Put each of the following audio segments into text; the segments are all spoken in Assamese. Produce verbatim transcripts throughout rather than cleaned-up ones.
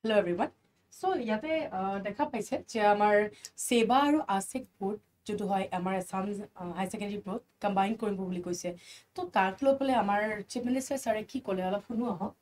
Hello everyone. So ইয়াতে দেখা পাইছে যে আমাৰ সেবা আৰু আছেক বোৰ্ড যেটো হয় আমাৰ Assam high secondary board combine কৰিব বুলি কৈছে তো তাক লৈ পেলাই আমাৰ চিফ মিনিষ্টাৰ ছাৰে কি ক'লে অলপ শুনো আহক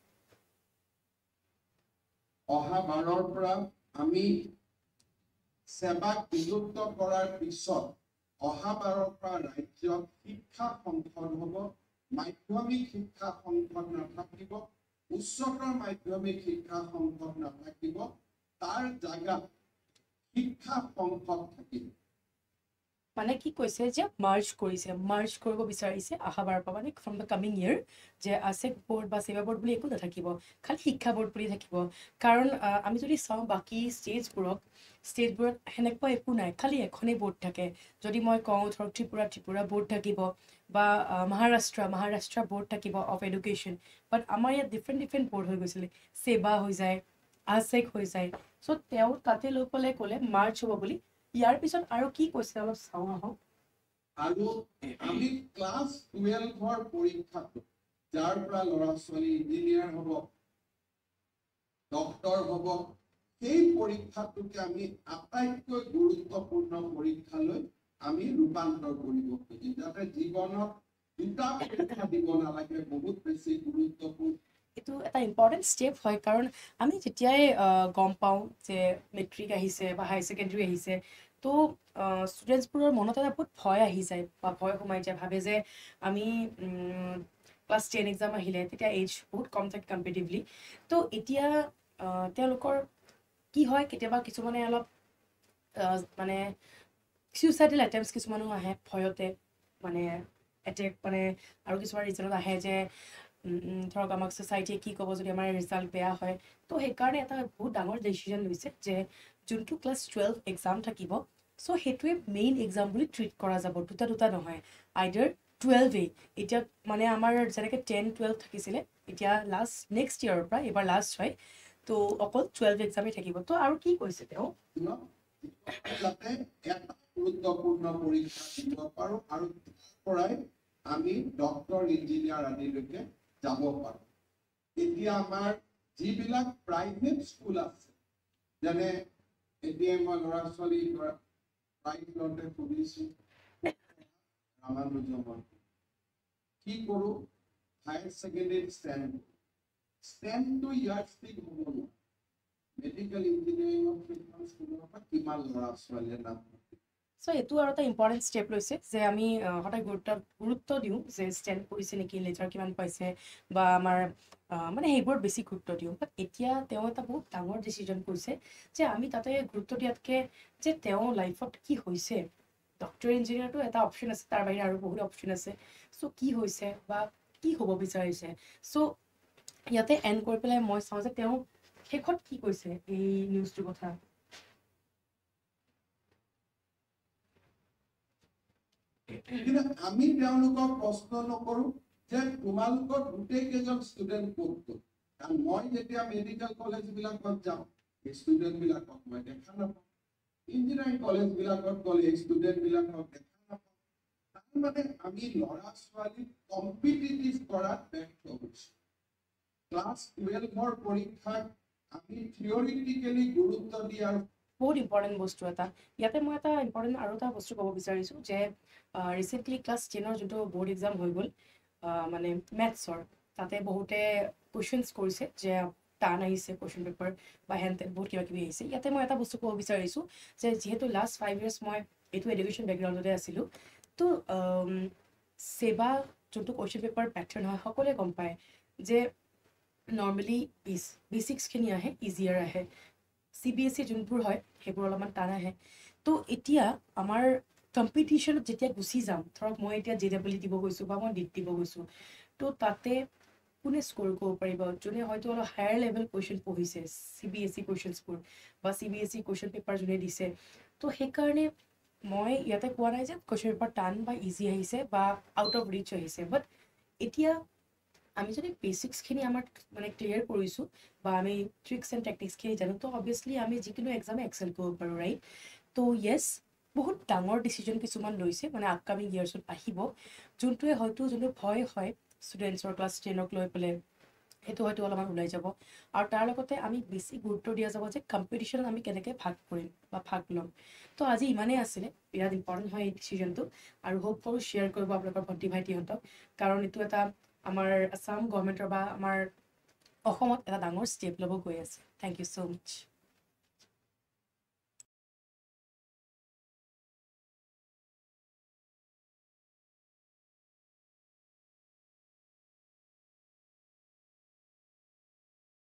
অহা বাৰৰ পৰা আমি সেৱাক বিলুপ্ত কৰাৰ পিছত অহা বাৰৰ পৰা ৰাজ্যত শিক্ষা সংসদ হ'ব মাধ্যমিক শিক্ষা সংসদ নাথাকিব উচ্চতৰ মাধ্যমিক শিক্ষা সংসদ নাথাকিব তাৰ জায়গাত শিক্ষা সংসদ থাকিব মানে কি কৈছে যে মাৰ্জ কৰিছে মাৰ্জ কৰিব বিচাৰিছে অহা বাৰৰ পৰা মানে ফ্ৰম দ্য কামিং ইয়াৰ যে আছেক বোৰ্ড বা সেৱা বোৰ্ড বুলি একো নাথাকিব খালি শিক্ষা বোৰ্ড বুলি থাকিব কাৰণ আমি যদি চাওঁ বাকি ষ্টেটছবোৰক ষ্টেটবোৰত সেনেকুৱা একো নাই খালি এখনেই বোৰ্ড থাকে যদি মই কওঁ ধৰক ত্ৰিপুৰা ত্ৰিপুৰা বোৰ্ড থাকিব বা মহাৰাষ্ট্ৰ মহাৰাষ্ট্ৰ বোৰ্ড থাকিব অফ এডুকেশ্যন বাট আমাৰ ইয়াত ডিফাৰেণ্ট ডিফাৰেণ্ট বোৰ্ড হৈ গৈছিলে সেৱা হৈ যায় আছেক হৈ যায় চ' তেওঁ তাতে লৈ পেলাই ক'লে মাৰ্চ হ'ব বুলি ইয়াৰ পিছত আৰু কি কৈছে অলপ চাওঁ আহক আৰু আমি ক্লাছ টুৱেলভৰ পৰীক্ষাটো যাৰ পৰা ল'ৰা ছোৱালী ইঞ্জিনিয়াৰ হ'ব ডক্টৰ হ'ব সেই পৰীক্ষাটোকে আমি আটাইতকৈ গুৰুত্বপূৰ্ণ পৰীক্ষালৈ আমি ৰূপান্তৰ কৰিব খুজিম যাতে জীৱনত দুটা পৰীক্ষা দিব নালাগে বহুত বেছি গুৰুত্বপূৰ্ণ এইটো এটা ইম্পৰ্টেণ্ট ষ্টেপ হয় কাৰণ আমি যেতিয়াই গম পাওঁ যে মেট্ৰিক আহিছে বা হাই ছেকেণ্ডেৰী আহিছে তো ষ্টুডেণ্টছবোৰৰ মনত এটা বহুত ভয় আহি যায় বা ভয় সোমাই যায় ভাবে যে আমি ক্লাছ টেন এক্সাম আহিলে তেতিয়া এজ বহুত কম থাকে কম্পেটিভলি তো এতিয়া তেওঁলোকৰ কি হয় কেতিয়াবা কিছুমানে অলপ মানে চুইচাইডেল এটেম্পছ কিছুমানো আহে ভয়তে মানে এটেক মানে আৰু কিছুমান ৰিজনত আহে যে ধৰক আমাক ছ'চাইটিয়ে কি ক'ব যদি আমাৰ ৰিজাল্ট বেয়া হয় তো সেইকাৰণে এটা বহুত ডাঙৰ ডিচিজন লৈছে যে যোনটো ক্লাছ টুৱেলভ এক্সাম থাকিব চ' সেইটোৱে মেইন এক্সাম বুলি ট্ৰিট কৰা যাব দুটা দুটা নহয় আইডাৰ টুৱেলভেই এতিয়া মানে আমাৰ যেনেকৈ টেন টুৱেলভ থাকিছিলে এতিয়া লাষ্ট নেক্সট ইয়েৰৰ পৰা এইবাৰ লাষ্ট হয় তো অকল টুৱেলভ এক্সামেই থাকিব তো আৰু কি কৈছে তেওঁ যাতে এটা গুৰুত্বপূৰ্ণ পৰীক্ষা দিব পাৰো আৰু পৰাই আমি ডক্টৰ ইঞ্জিনিয়াৰ আদিলৈকে যাব পাৰো এতিয়া আমাৰ যিবিলাক প্ৰাইভেট স্কুল আছে যেনে এতিয়া মই ল'ৰা ছোৱালী প্ৰাইভেটতে পঢ়িছো ৰামানুজমত কি কৰো হায়াৰ ছেকেণ্ডেৰী ষ্টেণ্ড ষ্টেণ্ডটো ইয়াৰ ষ্টিক হ'ব নোৱাৰে মেডিকেল ইঞ্জিনিয়াৰিঙৰ স্কুলৰ পৰা কিমান ল'ৰা ছোৱালীয়ে নাম চ' এইটো আৰু এটা ইম্পৰ্টেণ্ট ষ্টেপ লৈছে যে আমি সদায় গুৰুত্ব গুৰুত্ব দিওঁ যে ষ্টেণ্ড কৰিছে নেকি লেটাৰ কিমান পাইছে বা আমাৰ মানে সেইবোৰত বেছি গুৰুত্ব দিওঁ বাট এতিয়া তেওঁ এটা বহুত ডাঙৰ ডিচিজন কৰিছে যে আমি তাতে গুৰুত্ব দিয়াতকৈ যে তেওঁ লাইফত কি হৈছে ডক্টৰ ইঞ্জিনিয়াৰটো এটা অপশ্যন আছে তাৰ বাহিৰে আৰু বহুত অপশ্যন আছে চ' কি হৈছে বা কি হ'ব বিচাৰিছে চ' ইয়াতে এণ্ড কৰি পেলাই মই চাওঁ যে তেওঁ শেষত কি কৈছে এই নিউজটোৰ কথা কিন্তু আমি তেওঁলোকক প্ৰশ্ন নকৰো যে তোমালোকৰ গোটেই কেইজন ষ্টুডেণ্ট ক'ত কাৰণ মই যেতিয়া মেডিকেল কলেজ বিলাকত যাওঁ এই ষ্টুডেণ্ট বিলাকক মই দেখা নাপাওঁ ইঞ্জিনিয়াৰিং কলেজ বিলাকত গ'লে ষ্টুডেণ্ট বিলাকক দেখা নাপাওঁ তাৰমানে আমি ল'ৰা ছোৱালীক কম্পিটিটিভ কৰাত ব্যৰ্থ হৈছোঁ ক্লাছ টুৱেলভৰ পৰীক্ষাক আমি থিয়ৰিটিকেলি গুৰুত্ব দিয়াৰ বহুত ইম্পৰ্টেণ্ট বস্তু এটা ইয়াতে মই এটা ইম্পৰ্টেণ্ট আৰু এটা বস্তু ক'ব বিচাৰিছোঁ যে ৰিচেণ্টলি ক্লাছ টেনৰ যোনটো বৰ্ড এক্সাম হৈ গ'ল মানে মেথছৰ তাতে বহুতে কুৱেশ্যনছ কৰিছে যে টান আহিছে কুৱেশ্যন পেপাৰ বা হেন তেন বহুত কিবা কিবি আহিছে ইয়াতে মই এটা বস্তু ক'ব বিচাৰিছোঁ যে যিহেতু লাষ্ট ফাইভ ইয়াৰ্ছ মই এইটো এডুকেশ্যন বেকগ্ৰাউণ্ডতে আছিলোঁ তো সেৱা যোনটো কুৱেশ্যন পেপাৰ পেটাৰ্ণ হয় সকলোৱে গম পায় যে নৰ্মেলি বেছ বেচিক্সখিনি আহে ইজিয়াৰ আহে চি বি এছ ই যোনবোৰ হয় সেইবোৰ অলপমান টান আহে তো এতিয়া আমাৰ কম্পিটিশ্যনত যেতিয়া গুচি যাম ধৰক মই এতিয়া জে ডাবল ই দিব গৈছোঁ বা মই ডিট দিব গৈছোঁ তো তাতে কোনে স্ক'ৰ কৰিব পাৰিব যোনে হয়তো অলপ হায়াৰ লেভেল কুৱেশ্যন পঢ়িছে চি বি এছ ই কুৱেশ্যনছবোৰ বা C B S E question paper যোনে দিছে তো সেইকাৰণে মই ইয়াতে কোৱা নাই যে কুৱেশ্যন পেপাৰ টান বা ইজি আহিছে বা আউট অফ ৰিচ আহিছে বাট এতিয়া আমি যদি বেচিক্সখিনি আমাৰ মানে ক্লিয়াৰ কৰিছোঁ বা আমি ট্ৰিক্স এণ্ড টেকনিক্সখিনি জানো তো অবভিয়াছলি আমি যিকোনো এক্সামে এক্সেল কৰিব পাৰোঁ ৰাইট তো য়েছ বহুত ডাঙৰ ডিচিজন কিছুমান লৈছে মানে আপকামিং ইয়াৰ্ছত আহিব যোনটোৱে হয়তো যোনটো ভয় হয় ষ্টুডেণ্টছৰ ক্লাছ টেনক লৈ পেলাই সেইটো হয়তো অলপমান ওলাই যাব আৰু তাৰ লগতে আমি বেছি গুৰুত্ব দিয়া যাব যে কম্পিটিশ্যনত আমি কেনেকৈ ভাগ কৰিম বা ভাগ ল'ম তো আজি ইমানেই আছিলে বিৰাট ইম্পৰ্টেণ্ট হয় এই ডিচিজনটো আৰু হোপ কৰোঁ শ্বেয়াৰ কৰিব আপোনালোকৰ ভণ্টি ভাইটিহঁতক কাৰণ এইটো এটা আমাৰ আছাম গভৰ্ণমেণ্টৰ বা আমাৰ অসমত এটা ডাঙৰ ষ্টেপ ল'ব গৈ আছে থেংক ইউ ছ' মাছ